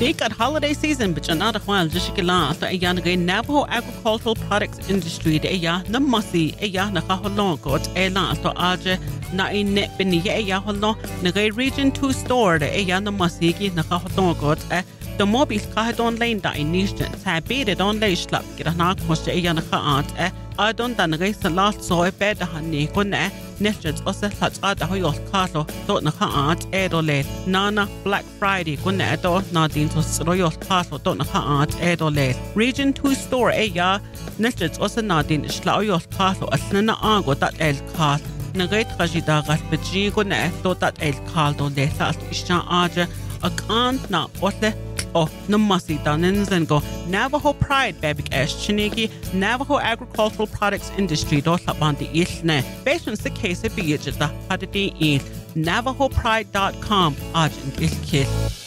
Speak at holiday season, but another while just gala to a young Navajo agricultural products industry, the ya the mussy, a ya na kaholon got a la to aja na in net bini a ya holon, Nagay Region 2 store, the a ya the mussy, na kaholon got a the mobile kahadon lane that in nations have beaded on lay slap, get a knock was a yana aunt, I don't done the last so a bed the honey, gonna. Nefjets also such other Hoyos Castle, don't know aunt, Edole, Nana, Black Friday, Gunedo, Nadine to Royos Castle, don't know aunt, Edole. Region 2 store, a ya, Nefjets also Nadine, Sloyos Castle, a snana ango that el cast, Nagate Rajidagas, but G Gune, thought that el caldo, they thought Isha Aja, a can't not what the. Oh, no mussy donins and go Navajo Pride baby ash chiniki Navajo agricultural products industry do on the east ne based on the case of beach the hadity east navajopride.com agent is kid.